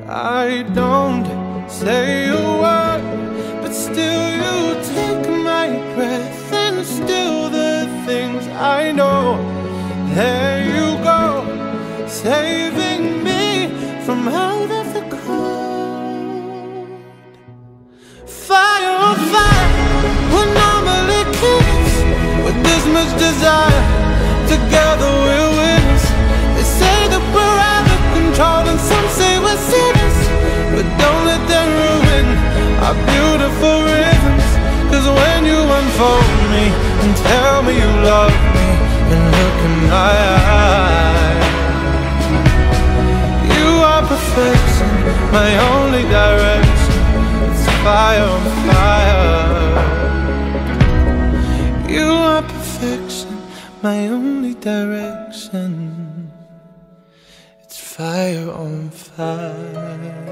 I don't say a word, but still you take my breath and still the things I know. There you go, saving me from out of the cold. Fire on fire, we're normally kids with this much desire. Together we're winners. They say that we're out of control and some say we're sinners, but don't let them ruin our beautiful rhythms. Cause when you unfold me and tell me you love me and look in my eyes, you are perfection, my only direction. It's fire on fire. You are perfection, my only direction. It's fire on fire.